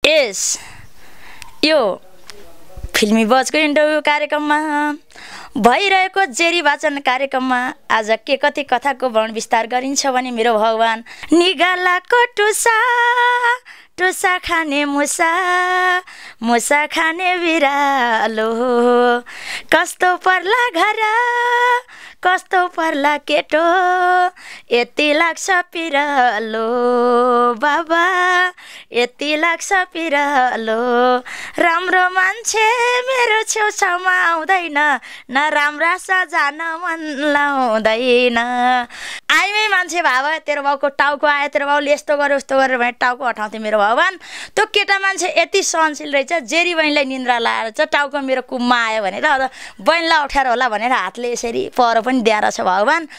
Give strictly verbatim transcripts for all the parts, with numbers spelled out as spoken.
यस यो फिल्मी बजको इन्टरभ्यू कार्यक्रममा भइरहेको जेरी वाचन कार्यक्रममा आज के कति कथाको वर्णन विस्तार गरिन्छ भने मेरो भगवान निगालाको टुसा टुसा खाने मुसा मुसा खाने बिरालो कस्तो पर्ला घर कस्तो पर्ला केटो यति लाग्छ पिरालो बाबा यति लाग्छ पिरालो राम्रो मान्छे मेरो छेउछाउमा आउँदैन न राम्रा सजान मन लाउँदैन आइमै मान्छे भाव तेरो बाउको टाउको आयो तेरो बाउले यस्तो गर्यो उस्तो गर्यो भने टाउको हटाउँथे मेरो भगवान त्यो केटा मान्छे यति सहनशील रहेछ जेरी बहिनीलाई निन्द्रा लाएर चाहिँ टाउको मेरो कुममा आयो भनेर बहिनीलाई अप्ठ्यारो होला भनेर हातले यसरी पर पनि दिएर छ भगवान।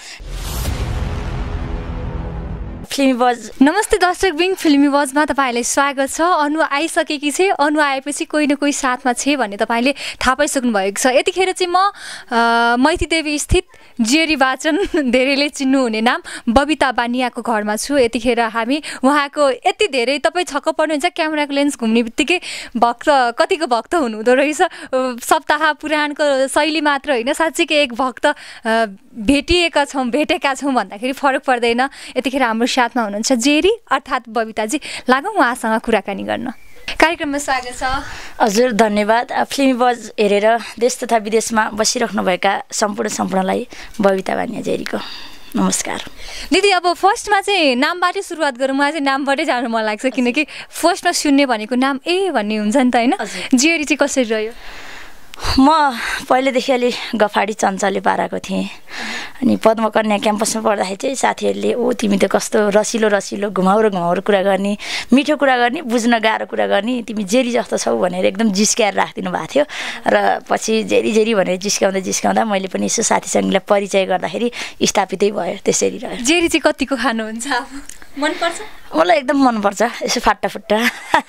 फिल्मी बज नमस्ते दर्शक बिङ फिल्मी बजमा तपाईँलाई स्वागत छ। अनु आइसकेकी छे, अनु आएपछि कोही न कोही साथमा छे भन्ने तपाईँले थाहा पाइसक्नु भएको छ। यतिखेर चाहिँ म मैती देवी स्थित जेरी वाचन धेरैले चिन्नुहुने नाम बबिता बानियाको घरमा छु। यतिखेर हामी उहाँको यति धेरै तपाईँ छक्क पर्नुहुन्छ क्यामेराको लेन्स घुम्ने बित्तिकै भक्त कतिको भक्त हुनुहुँदो रहेछ। सप्ताह पुराणको शैली मात्र होइन साँच्चीकै एक भक्त भेटिएका छौँ भेटेका छौँ भन्दाखेरि फरक पर्दैन। यतिखेर हाम्रो साथमा हुनुहुन्छ जेरी अर्थात् बबिताजी। लागौँ उहाँसँग कुराकानी गर्न। कार्यक्रममा स्वागत छ। हजुर धन्यवाद। फिल्मी बज हेरेर देश तथा विदेशमा बसिराख्नुभएका सम्पूर्ण सम्पूर्णलाई बबिता बानिया जेरीको नमस्कार। दिदी अब फर्स्टमा चाहिँ नामबाटै सुरुवात गरौँ। मलाई चाहिँ नामबाटै जानु मन लाग्छ किनकि फर्स्टमा सुन्ने भनेको नाम ए भन्ने हुन्छ नि त होइन। जेरी चाहिँ कसरी रह्यो? म पहिलेदेखि अलि गफाडी चञ्चले पाराको थिएँ अनि पद्मकन्या क्याम्पसमा पढ्दाखेरि चाहिँ साथीहरूले ओ तिमी त कस्तो रसिलो रसिलो घुमाउरो घुमाउरो कुरा गर्ने मिठो कुरा गर्ने बुझ्न गाह्रो कुरा गर्ने तिमी जेरी जस्तो छौ भनेर एकदम जिस्क्याएर राखिदिनु भएको थियो र पछि जेरी जेरी भनेर जिस्काउँदा जिस्काउँदा मैले पनि यसो साथी सङ्गीलाई परिचय गर्दाखेरि स्थापितै भयो। त्यसरी रह्यो। जेरी चाहिँ कतिको खानुहुन्छ? मनपर्छ? मलाई एकदम मनपर्छ यसो फाट्टा फुट्टा।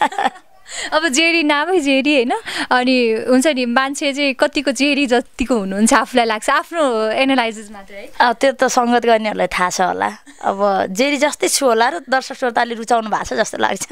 अब जेरी नामै जेरी होइन अनि हुन्छ नि मान्छे चाहिँ कतिको जेरी जतिको हुनुहुन्छ आफूलाई लाग्छ आफ्नो एनालाइसिस मात्र है। अब त्यो त सङ्गत गर्नेहरूलाई थाहा छ होला। अब जेरी जस्तै छु होला र दर्शक श्रोताले रुचाउनु भएको छ जस्तो लाग्छ।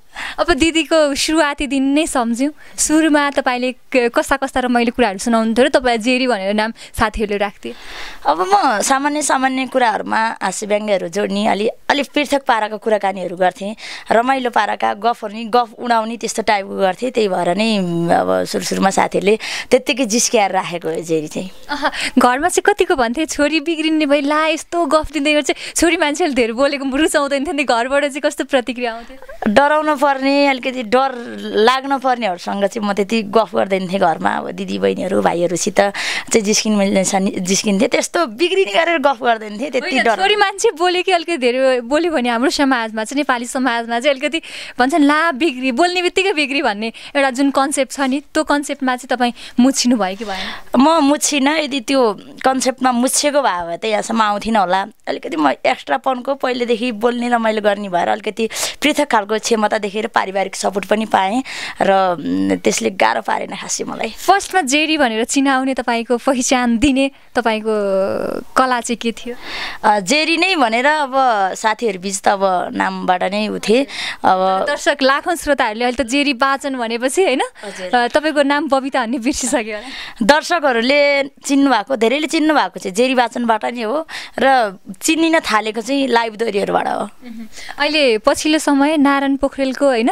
अब दिदीको सुरुवाती दिन नै सम्झ्यौँ। सुरुमा तपाईँले कस्ता कस्ता रमाइलो कुराहरू सुनाउनुहुन्थ्यो र तपाईँलाई जेरी भनेर नाम साथीहरूले राख्थे? अब म सामान्य सामान्य कुराहरूमा हाँस्य व्यङ्ग्यहरू जोड्ने अलि अलिक पृथक पाराको कुराकानीहरू गर्थेँ। रमाइलो पाराका गफहरू नि गफ उडाउने त्यस्तो टाइपको गर्थेँ। त्यही भएर नै अब सुरु सुरुमा साथीहरूले त्यत्तिकै जिस्क्याएर राखेको हो जेरी चाहिँ। घरमा चाहिँ कतिको भन्थे छोरी बिग्रिने भए ला यस्तो गफ दिँदै गर्छ छोरी मान्छेले धेरै बोलेको रुचाउँदैन थियो नि घरबाट चाहिँ कस्तो प्रतिक्रिया आउँथ्यो? डराउनु पर्ने अलिकति डर लाग्न पर्नेहरूसँग चाहिँ म त्यति गफ गर्दैन थिएँ घरमा। अब दिदी बहिनीहरू भाइहरूसित चाहिँ जिस्किन जिस्किन्थेँ त्यस्तो बिग्रिने गरेर गफ गर्दैन थिएँ त्यति डर। छोरी मान्छे बोले कि अलिकति धेरै बोल्यो भने हाम्रो समाजमा चाहिँ नेपाली समाजमा चाहिँ अलिकति भन्छन् ला बिग्री बोल्ने बित्तिकै बिग्री भन्ने एउटा जुन कन्सेप्ट छ नि त्यो कन्सेप्टमा चाहिँ तपाईँ मुछिनु भयो कि भएन? म मुछिनँ। यदि त्यो कन्सेप्टमा मुछेको भए भए त यहाँसम्म आउँथिनँ होला। अलिकति म एक्स्ट्रापनको पहिलेदेखि बोल्ने रमाइलो गर्ने भएर अलिकति पृथक खालको क्षमता देखेर पारिवारिक सपोर्ट पनि पाएँ र त्यसले गाह्रो पारेन खासै मलाई। फर्स्टमा जेरी भनेर चिनाउने तपाईँको पहिचान दिने तपाईँको कला चाहिँ के थियो? जेरी नै भनेर अब साथीहरू बिच त अब नामबाट नै उठे। अब दर्शक लाखौँ श्रोताहरूले अहिले त जेरी वाचन भनेपछि होइन तपाईँको नाम बबिता भन्ने बिर्सिसक्यो होला। दर्शकहरूले चिन्नु भएको धेरैले चिन्नु भएको चाहिँ जेरी वाचनबाट नै हो र चिनिन थालेको चाहिँ लाइभ दोहोरीहरूबाट हो। अहिले पछिल्लो समय नारायण पोखरेलको होइन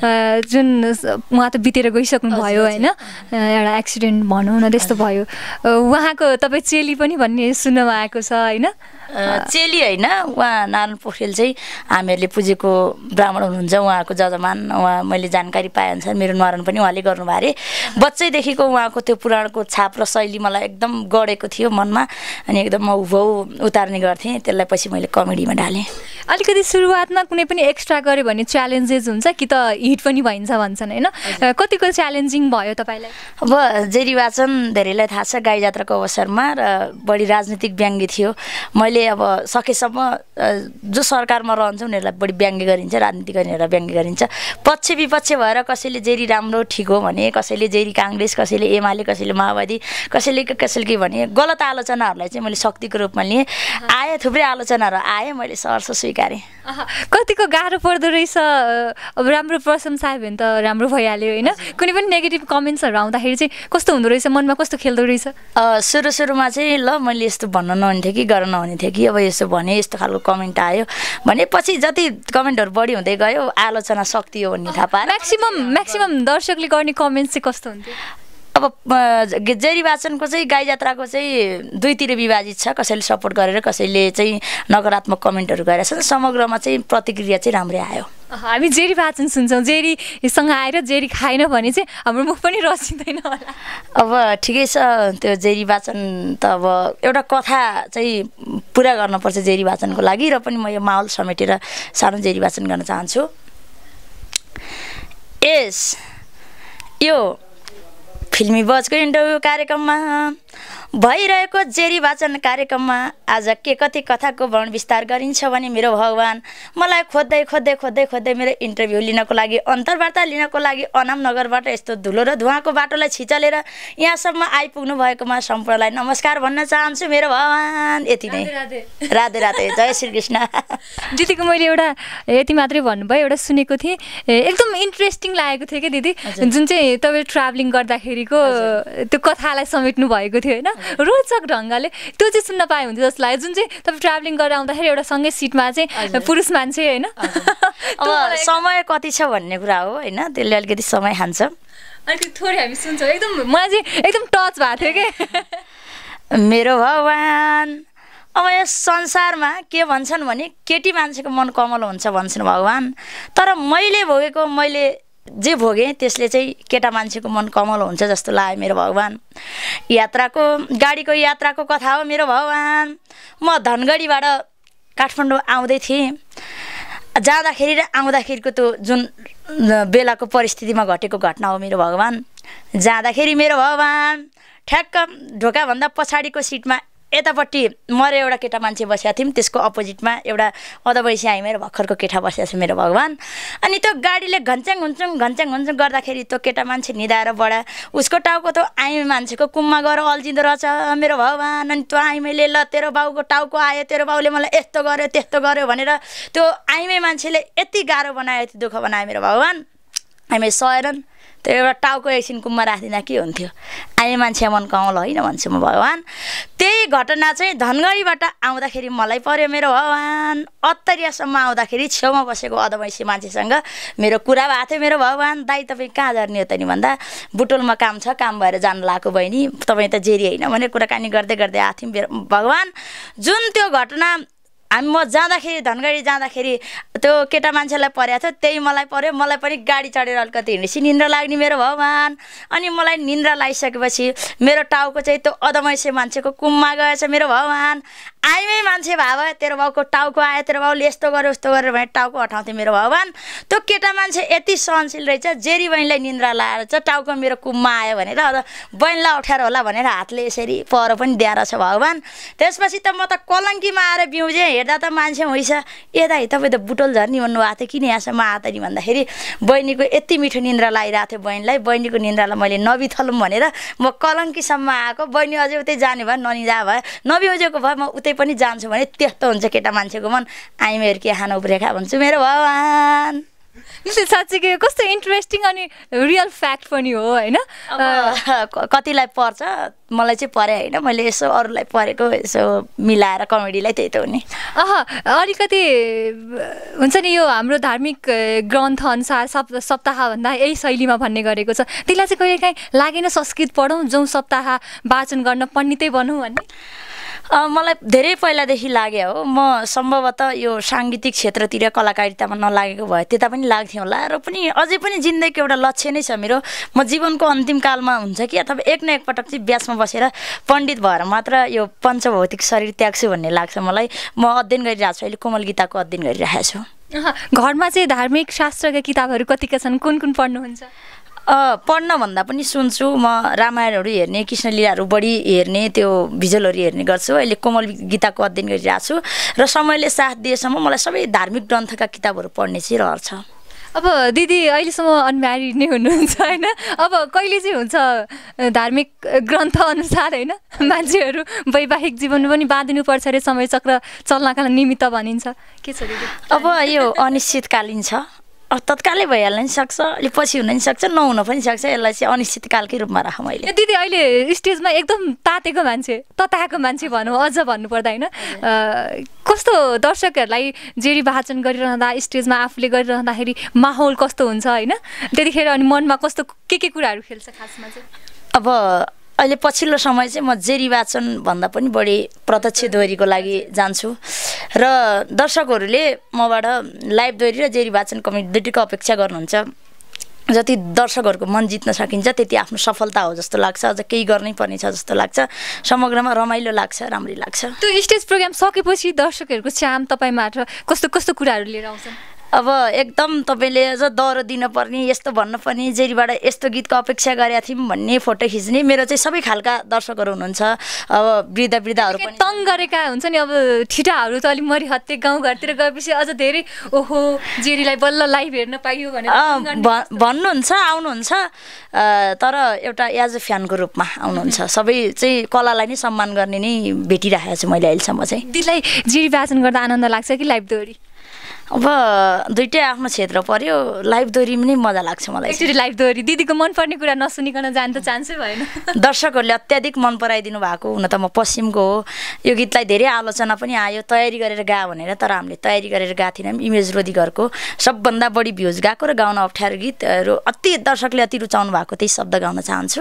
जुन उहाँ त बितेर गइसक्नु भयो होइन एउटा एक्सिडेन्ट भनौँ न त्यस्तो भयो। उहाँको तपाईँ चेली पनि भन्ने सुन्नमा आएको छ होइन? चेली होइन उहाँ नारायण पोखरेल चाहिँ हामीहरूले पुजेको ब्राह्मण हुनुहुन्छ। उहाँको जजमान उहाँ मैले जानकारी पाएअनुसार मेरो न्वारन पनि उहाँले गर्नुभयो अरे। बच्चैदेखिको उहाँको त्यो पुराणको छाप र शैली मलाई एकदम गढेको थियो मनमा अनि एकदम म हुबहु उतार्ने गर्थेँ। त्यसलाई पछि मैले कमेडीमा ढालेँ। अलिकति सुरुवातमा कुनै पनि एक्स्ट्रा गऱ्यो भने च्यालेन्जेस हुन्छ कि त हिट पनि भइन्छ भन्छन् होइन कतिको च्यालेन्जिङ भयो तपाईँलाई? अब जेरी वाचन धेरैलाई थाहा छ गाई जात्राको अवसरमा र बढी राजनीतिक व्यङ्ग्य थियो। मैले अब सकेसम्म जो सरकारमा रहन्छ उनीहरूलाई बढी व्यङ्ग्य गरिन्छ राजनीति गर्नेहरूलाई व्यङ्ग्य गरिन्छ। पक्ष विपक्ष भएर कसैले जेरी राम्रो ठिक हो भने कसैले जेरी काङ्ग्रेस कसैले एमाले कसैले माओवादी कसैले कसैले के भने गलत आलोचनाहरूलाई चाहिँ मैले शक्तिको रूपमा लिएँ। आए थुप्रै आलोचनाहरू आए मैले सहर्ष स्वीकारेँ। कतिको गाह्रो पर्दो रहेछ। अब राम्रो प्रशंसा आयो भने त राम्रो भइहाल्यो होइन। कुनै पनि नेगेटिभ कमेन्ट्सहरू आउँदाखेरि चाहिँ कस्तो हुँदो रहेछ, मनमा कस्तो खेल्दो रहेछ? सुरु सुरुमा चाहिँ ल मैले यस्तो भन्न नहुने थियो कि गर्न नहुने थियो कि अब यसो भने यस्तो खालको कमेन्ट आयो भने पछि जति कमेन्टहरू बढी हुँदै गयो आलोचना शक्ति हो भन्ने थाहा पाएँ। म्याक्सिमम म्याक्सिमम दर्शकले गर्ने कमेन्ट चाहिँ कस्तो हुन्थ्यो? अब जेरी वाचनको चाहिँ गाई जात्राको चाहिँ दुईतिर विभाजित छ, कसैले सपोर्ट गरेर कसैले चाहिँ नकारात्मक कमेन्टहरू गरेर छ। समग्रमा चाहिँ प्रतिक्रिया चाहिँ राम्रै आयो। हामी जेरी वाचन सुन्छौँ, जेरीसँग आएर जेरी खाएन भने चाहिँ हाम्रो मुख पनि रसिँदैन होला। अब ठिकै छ, त्यो जेरी वाचन त अब एउटा कथा चाहिँ पुरा गर्नुपर्छ जेरी वाचनको लागि, र पनि म यो माहौल समेटेर सानो जेरी वाचन गर्न चाहन्छु। यस यो फिल्मी बजको इन्टरभ्यू कार्यक्रममा भइरहेको जेरी वाचन कार्यक्रममा आज के कति कथाको वर्णन विस्तार गरिन्छ भने मेरो भगवान् मलाई खोज्दै खोज्दै खोज्दै खोज्दै मेरो इन्टरभ्यू लिनको लागि, अन्तर्वार्ता लिनको लागि अनाम नगरबाट यस्तो धुलो र धुवाको बाटोलाई छिचलेर यहाँसम्म आइपुग्नु भएकोमा सम्पूर्णलाई नमस्कार भन्न चाहन्छु मेरो भगवान्। यति नै। राधे राधे, जय श्री कृष्ण। दिदीको मैले एउटा यति मात्रै भन्नुभयो, एउटा सुनेको थिएँ, एकदम इन्ट्रेस्टिङ लागेको थियो कि दिदी, जुन चाहिँ तपाईँ ट्राभलिङ गर्दाखेरिको त्यो कथालाई समेट्नु भएको थियो होइन, रोचक ढङ्गले। त्यो चाहिँ सुन्न पाए हुन्थ्यो जस्तो लाग्यो। जुन चाहिँ तपाईँ ट्राभलिङ गरेर आउँदाखेरि एउटा सँगै सिटमा चाहिँ पुरुष मान्छे होइन। अब समय कति छ भन्ने कुरा हो होइन, त्यसले अलिकति समय खान्छ। अलिकति थोरै हामी सुन्छौँ। एकदम मलाई चाहिँ एकदम टच भएको थियो कि मेरो भगवान्। अब यस संसारमा के भन्छन् भने केटी मान्छेको मन कमल हुन्छ भन्छन् भगवान्, तर मैले भोगेको मैले जे भोगेँ त्यसले चाहिँ केटा मान्छेको मन कमल हुन्छ जस्तो लाग्यो मेरो भगवान्। यात्राको गाडीको यात्राको कथा हो मेरो भगवान्। म धनगढीबाट काठमाडौँ आउँदै थिएँ, जाँदाखेरि र आउँदाखेरिको त्यो जुन बेलाको परिस्थितिमा घटेको घटना हो मेरो भगवान्। जाँदाखेरि मेरो भगवान् ठ्याक्क ढोकाभन्दा पछाडिको सिटमा यतापट्टि म र एउटा केटा मान्छे बसेको थियौँ, त्यसको अपोजिटमा एउटा अधबैसी आइ मेरो भर्खरको केटा बसेको छ मेरो भगवान्। अनि त्यो गाडीले घन्च्याङ हुन्छौँ घन्च्याङ हुन्छौँ गर्दाखेरि त्यो केटा मान्छे निधाएर बढा उसको टाउको त्यो आइमे मान्छेको कुममा गएर अल्झिँदो रहेछ मेरो भगवान्। अनि त्यो आइमेले ल तेरो बाउको टाउको आयो, तेरो बाउले मलाई यस्तो गर्यो त्यस्तो गर्यो भनेर त्यो आइमे मान्छेले यति गाह्रो बनायो, यति दुःख बनायो मेरो भगवान्। आइमे सहेरन् त्यो एउटा टाउको एकछिन कुममा राखिदिँदा के हुन्थ्यो। आइमे मान्छे मन कमल होइन भन्छु म भगवान्। त्यही घटना चाहिँ धनगढीबाट आउँदाखेरि मलाई पर्यो मेरो भगवान्। अत्तरियासम्म आउँदाखेरि छेउमा बसेको अधबैसी मान्छेसँग मेरो कुरा भएको थियो मेरो भगवान्। दाइ तपाईँ कहाँ झर्ने हो त नि भन्दा बुटोलमा काम छ, काम भएर जानु लागेको बहिनी, तपाईँ त जेरी होइन भनेर कुराकानी गर्दै गर्दै आएको थियौँ मेरो भगवान्। जुन त्यो घटना हामी म जाँदाखेरि धनगढी जाँदाखेरि त्यो केटा मान्छेलाई परेको थियो, त्यही मलाई पर्यो। मलाई पनि गाडी चढेर अलिकति हिँडेपछि निन्द्रा लाग्ने मेरो भगवान्। अनि मलाई निन्द्रा लागिसकेपछि मेरो टाउको चाहिँ त्यो अधमैसे मान्छेको कुममा गएछ मेरो भगवान्। आइमै मान्छे भए भए तेरो बाउको टाउको आयो, तेरो बाउले यस्तो गर्यो उस्तो गरेर भने टाउको हटाउँथ्यो मेरो भगवान्। त्यो केटा मान्छे यति सहनशील रहेछ, जेरी बहिनीलाई निन्द्रा लाएर चाहिँ टाउको मेरो कुममा आयो भनेर बहिनीलाई अप्ठ्यारो होला भनेर हातले यसरी पर पनि दिएर छ भगवान्। त्यसपछि त म त कलङ्कीमा आएर बिउजेँ, हेर्दा त मान्छे होइछ ए दाइ तपाईँ त बुटोल झर्नी भन्नुभएको थियो, किन यहाँसम्म आएको नि भन्दाखेरि बहिनीको यति मिठो निन्द्रा लागिरहेको थियो बहिनीलाई, बहिनीको निन्द्रालाई मैले नबिथलौँ भनेर म कलङ्कीसम्म आएको। बहिनी अझै उतै जाने भए ननिजा भए नबिउजेको भए म उतै पनि जान्छु भने त्यस्तो हुन्छ केटा मान्छेको मन। आइमेहरू के खानु उब्रेखा भन्छु मेरो भगवान्। साँच्चै कस्तो इन्ट्रेस्टिङ अनि रियल फ्याक्ट पनि हो होइन। कतिलाई पर्छ, मलाई चाहिँ परे होइन, मैले यसो अरूलाई परेको यसो मिलाएर कमेडीलाई त्यही त हो नि। अह अलिकति हुन्छ नि यो हाम्रो धार्मिक ग्रन्थ अनुसार सप सप्ताहभन्दा यही शैलीमा भन्ने गरेको छ, त्यसलाई चाहिँ कहिले काहीँ लागेन संस्कृत पढौँ जाउँ सप्ताह वाचन गर्न पण्डितै बनौँ भन्ने? मलाई धेरै पहिलादेखि लाग्यो हो। म सम्भवतः यो साङ्गीतिक क्षेत्रतिर कलाकारितामा नलागेको भए त्यता पनि लाग्थ्यो होला, र पनि अझै पनि जिन्दगीको एउटा लक्ष्य नै छ मेरो। म जीवनको अन्तिम कालमा हुन्छ कि अथवा एक न एकपटक चाहिँ ब्यासमा बसेर पण्डित भएर मात्र यो पञ्चभौतिक शरीर त्याग्छु भन्ने लाग्छ मलाई। म अध्ययन गरिरहेको छु, अहिले कोमल गीताको अध्ययन गरिरहेको छु। घरमा चाहिँ धार्मिक शास्त्रका किताबहरू कतिका छन्, कुन कुन पढ्नुहुन्छ? पढ्न भन्दा पनि सुन्छु। म रामायणहरू हेर्ने, कृष्णलीलाहरू बढी हेर्ने, त्यो भिजुअलहरू हेर्ने गर्छु। अहिले कोमल गीताको अध्ययन गरिरहेको छु र समयले साथ दिएसम्म मलाई सबै धार्मिक ग्रन्थका किताबहरू पढ्ने चाहिँ रहर छ। अब दिदी अहिलेसम्म अनम्यारिड नै हुनुहुन्छ होइन अब कहिले चाहिँ हुन्छ धार्मिक ग्रन्थ अनुसार होइन मान्छेहरू वैवाहिक जीवन पनि बाँधिनुपर्छ अरे समय चक्र चल्नका निमित्त भनिन्छ के छ दिदी अब यो अनिश्चितकालीन छ अब तत्कालै भइहाल्न नि सक्छ अलिक पछि हुन नि सक्छ नहुन पनि सक्छ यसलाई चाहिँ अनिश्चितकालकै रूपमा राख मैले दिदी अहिले स्टेजमा एकदम तातेको मान्छे तताएको मान्छे भनौँ अझ भन्नुपर्दा होइन कस्तो दर्शकहरूलाई जेरी वाचन गरिरहँदा स्टेजमा आफूले गरिरहँदाखेरि माहौल कस्तो हुन्छ होइन त्यतिखेर अनि मनमा कस्तो के के कुराहरू खेल्छ खासमा चाहिँ अब अहिले पछिल्लो समय चाहिँ म जेरी वाचन भन्दा पनि बढी प्रत्यक्ष दोहोरीको लागि जान्छु र दर्शकहरूले मबाट लाइभ दोहोरी र जेरी वाचन कमेडी दुईटैको अपेक्षा गर्नुहुन्छ जति दर्शकहरूको मन जित्न सकिन्छ त्यति आफ्नो सफलता हो जस्तो लाग्छ अझ केही गर्नै पर्ने छ जस्तो लाग्छ समग्रमा रमाइलो लाग्छ राम्रै लाग्छ त्यो स्टेज प्रोग्राम सकेपछि दर्शकहरूको चाम तपाईँबाट कस्तो कस्तो कुराहरू लिएर आउँछन् अब एकदम तपाईँले अझ दह्रो दिनुपर्ने यस्तो भन्नुपर्ने जेरीबाट यस्तो गीतको अपेक्षा गरेका थियौँ भन्ने फोटो खिच्ने मेरो चाहिँ सबै खालका दर्शकहरू हुनुहुन्छ अब वृद्ध वृद्धाहरू पनि तङ गरेका हुन्छ नि अब ठिटाहरू त अलिक मरिहत्ते गाउँघरतिर गएपछि अझ धेरै ओहो जेरीलाई बल्ल लाइभ हेर्न पाइयो भनेर भन्नुहुन्छ आउनुहुन्छ तर एउटा एज अ फ्यानको रूपमा आउनुहुन्छ सबै चाहिँ कलालाई नै सम्मान गर्ने नै भेटिरहेको छु मैले अहिलेसम्म चाहिँ दिदीलाई जेरी वाचन गर्दा आनन्द लाग्छ कि लाइभ दोहोरी अब दुइटै आफ्नो क्षेत्र पर्यो लाइभ दोहोरी पनि मजा लाग्छ मलाई एकचोटि लाइभ दोहोरी दिदीको मनपर्ने कुरा नसुनिकन जान त चान्सै भएन दर्शकहरूले अत्याधिक मन पराइदिनु भएको हुन त म पश्चिमको हो यो गीतलाई धेरै आलोचना पनि आयो तयारी गरेर गा भनेर तर हामीले तयारी गरेर गएको थिएनौँ इमेज रोधीघरको सबभन्दा बढी भ्युज गएको र गाउन अप्ठ्यारो गीतहरू अति दर्शकले अति रुचाउनु भएको त्यही शब्द गाउन चाहन्छु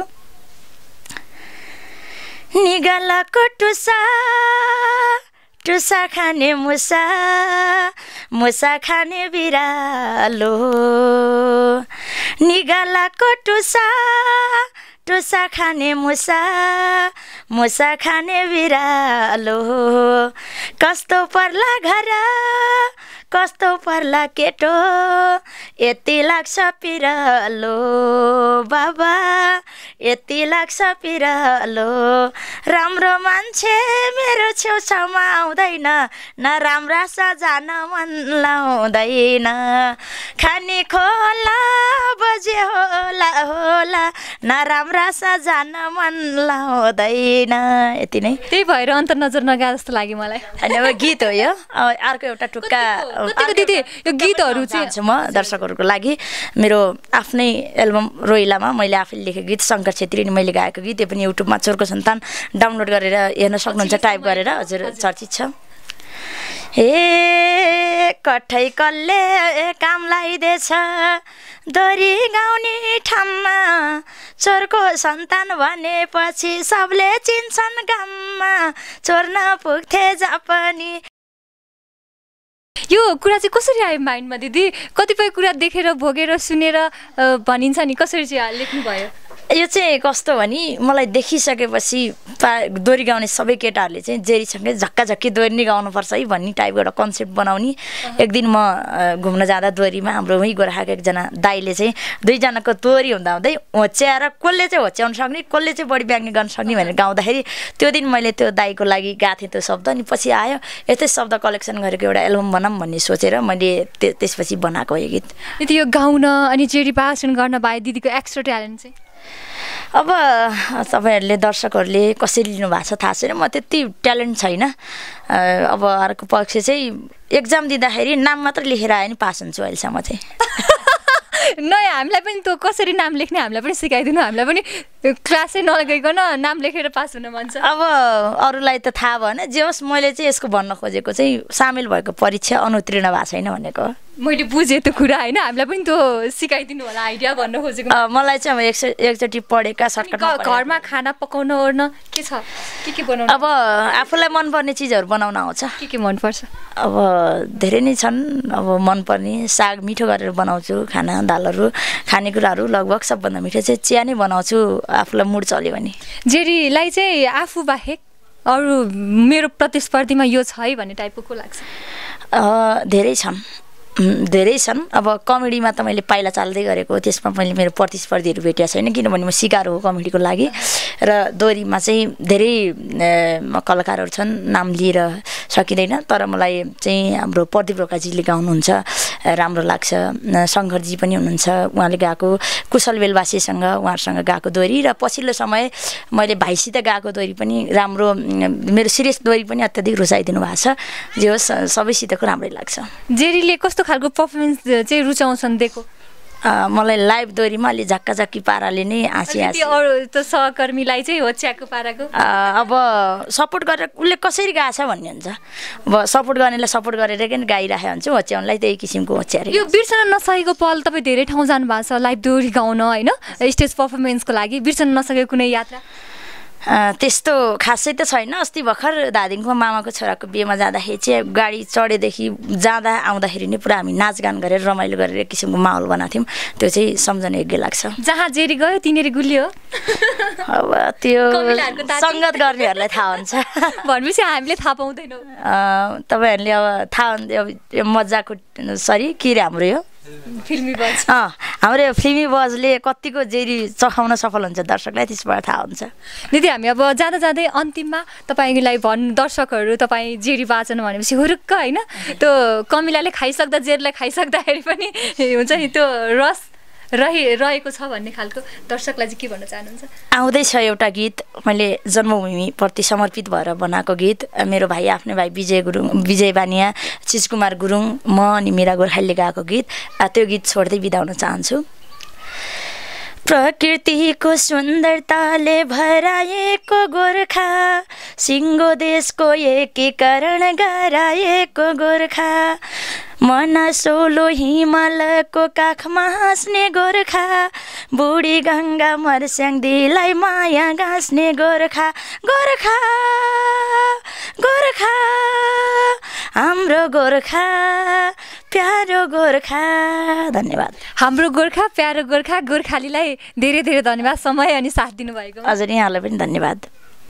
निगालाको टुसा टुसा खाने मुसा मुसा खाने बिरालो निगालाको टुसा टुसा खाने मुसा मुसा खाने बिरालो कस्तो पर्ला घर कस्तो पर्ला केटो यति लाग्छ पिरालो बाबा यति लाग्छ पिरालो राम्रो मान्छे मेरो छेउछाउमा आउँदैन न राम्रा सजान मन लाउँदैन खाने खोला बजे होला होला न राम्रा सजान मन लाउँदैन यति नै त्यही भएर अन्तर नजर नगा जस्तो लाग्यो मलाई अनि अब गीत हो यो अर्को एउटा टुक्का दिदी यो गीतहरू चाहिँ म दर्शकहरूको लागि मेरो आफ्नै एल्बम रोइलामा मैले आफैले लेखेको गीत शङ्कर छेत्री अनि मैले गाएको गीत त्यो पनि युट्युबमा चोरको सन्तान डाउनलोड गरेर हेर्न सक्नुहुन्छ टाइप गरेर हजुर चर्चित छ हे कठै कल्ले काम लाइदिएछ दोरी गाउने ठाउँमा चोरको सन्तान भनेपछि सबले चिन्छन् गाममा चोर्न पुग्थे जापानी यो कुरा चाहिँ कसरी आयो माइन्डमा दिदी कतिपय कुरा देखेर भोगेर सुनेर भनिन्छ नि कसरी चाहिँ लेख्नुभयो यो चाहिँ कस्तो भने मलाई देखिसकेपछि पा दोहोरी गाउने सबै केटाहरूले चाहिँ जेरीसँगै झक्का झक्की दोहोरी नै गाउनुपर्छ है भन्ने टाइपको एउटा कन्सेप्ट बनाउने एक दिन म घुम्न जाँदा दोहोरीमा हाम्रो वहीँ गोराखाको एकजना दाइले चाहिँ दुईजनाको दोहोरी हुँदा हुँदै होच्याएर कसले चाहिँ होच्याउन सक्ने कसले चाहिँ बढी व्यङ्ग्य गर्न सक्ने भनेर गाउँदाखेरि त्यो दिन मैले त्यो दाइको लागि गाएको थिएँ त्यो शब्द अनि पछि आयो यस्तै शब्द कलेक्सन गरेको एउटा एल्बम बनाऊँ भन्ने सोचेर मैले त्यसपछि बनाएको यो गीत यदि यो गाउन अनि जेरी वाचन गर्न बाहेक दिदीको एक्स्ट्रा ट्यालेन्ट चाहिँ अब तपाईँहरूले दर्शकहरूले कसरी लिनुभएको छ थाहा छैन म त्यति ट्यालेन्ट छैन अब अर्को पक्ष चाहिँ एक्जाम दिँदाखेरि नाम मात्र लेखेर आयो नि पास हुन्छु अहिलेसम्म चाहिँ नयाँ हामीलाई पनि त्यो कसरी नाम लेख्ने हामीलाई पनि सिकाइदिनु हामीलाई पनि क्लासै नलगाइकन नाम लेखेर पास हुन मन छ अब अरूलाई त थाहा भएन जे होस् मैले चाहिँ यसको भन्न खोजेको चाहिँ सामेल भएको परीक्षा अनुत्तीर्ण भएको छैन भनेको मैले बुझेँ त्यो कुरा होइन हामीलाई पनि त्यो सिकाइदिनु होला आइडिया भन्न खोजेको मलाई चाहिँ अब एक एकचोटि पढेका सर्टकटमा घरमा खाना पकाउन ओर्न के छ के के बनाउनु अब आफूलाई मनपर्ने चिजहरू बनाउन आउँछ के के मनपर्छ अब धेरै नै छन् अब मनपर्ने साग मिठो गरेर बनाउँछु खाना दालहरू खानेकुराहरू लगभग सबभन्दा मिठो चाहिँ चिया नै बनाउँछु आफूलाई मुड चल्यो भने जेरीलाई चाहिँ आफू बाहेक अरू मेरो प्रतिस्पर्धीमा यो छ है भन्ने टाइपको को लाग्छ धेरै छन् धेरै छन् अब कमेडीमा त मैले पाइला चाल्दै गरेको त्यसमा मैले मेरो प्रतिस्पर्धीहरू भेटेको छैन किनभने म सिकार हो कमेडीको लागि र दोहोरीमा चाहिँ धेरै कलाकारहरू छन् नाम लिएर सकिँदैन तर मलाई चाहिँ हाम्रो प्रदीप रोकाजीले गाउनुहुन्छ राम्रो लाग्छ। शङ्करजी पनि हुनुहुन्छ, उहाँले गाएको कुशल बेलवासीसँग उहाँहरूसँग गाएको दोहोरी र पछिल्लो समय मैले भाइसित गाएको दोहोरी पनि राम्रो, मेरो सिरियस दोहोरी पनि अत्याधिक रुचाइदिनु भएको छ। जे होस् सबैसितको राम्रै लाग्छ। जेरीले कस्तो खालको पर्फर्मेन्स चाहिँ रुचाउँछन् दिएको? मलाई लाइभ दोहोरीमा अलि झक्का झक्की पाराले नै हाँसी हाँसी, अरू त सहकर्मीलाई चाहिँ होच्याको पाराको अब सपोर्ट गरेर उसले कसरी गाछ भन्ने हुन्छ। अब सपोर्ट गर्नेलाई सपोर्ट गरेर पनि गाइराखेको हुन्छ, होच्याउनलाई त्यही किसिमको होच्याएर। यो बिर्सन नसकेको पल तपाईँ धेरै ठाउँ जानु भएको छ लाइभ दोहोरी गाउन होइन, स्टेज पर्फर्मेन्सको लागि बिर्सन नसकेको कुनै यात्रा? त्यस्तो खासै त छैन। अस्ति भर्खर धादिङको मामाको छोराको बिहेमा जाँदाखेरि चाहिँ गाडी चढेदेखि जाँदा आउँदाखेरि नै पुरा हामी नाचगान गरेर रमाइलो गरेर एक किसिमको माहौल बनाएको थियौँ। त्यो चाहिँ सम्झने योग्य लाग्छ। जहाँ जेरी गयो तिनीहरू गुलियो। अब त्यो सङ्गत गर्नेहरूलाई थाहा हुन्छ भनेपछि हामीले थाहा पाउँदैनौँ। तपाईँहरूले अब थाहा हुन्छ मजाको सरी के अरे हाम्रो यो फिल्मी बज, अँ हाम्रो फिल्मी बजले कतिको जेरी चखाउन सफल हुन्छ दर्शकलाई त्यसबाट थाहा हुन्छ। दिदी हामी अब जाँदा जाँदै अन्तिममा तपाईँलाई भन्नु, दर्शकहरू तपाईँ जेरी वाचन भनेपछि हुरुक्क होइन, त्यो कमिलाले खाइसक्दा जेरीलाई खाइसक्दाखेरि पनि हुन्छ नि त्यो रस रहि रहेको छ भन्ने खालको दर्शकलाई चाहिँ के भन्न चाहनुहुन्छ? आउँदैछ एउटा गीत मैले जन्मभूमिप्रति समर्पित भएर बनाएको गीत, मेरो भाइ आफ्नै भाइ विजय गुरुङ, विजय बानिया, चिजकुमार गुरुङ, म अनि मेरा गोर्खालीले गाएको गीत। त्यो गीत छोड्दै बिदा हुन चाहन्छु। प्रकृतिको सुन्दरताले भराएको गोर्खा, सिङ्गो देशको एकीकरण गराएको गोर्खा, मनसोलो हिमालको काखमा हाँस्ने गोर्खा, बुढी गङ्गा मर्स्याङ्दीलाई माया गाँस्ने गोर्खा, गोर्खा गोर्खा हाम्रो गोर्खा प्यारो गोर्खा। धन्यवाद। हाम्रो गोर्खा प्यारो गोर्खा गोर्खालीलाई धेरै धेरै धन्यवाद समय अनि साथ दिनुभएको। हजुर यहाँलाई पनि धन्यवाद।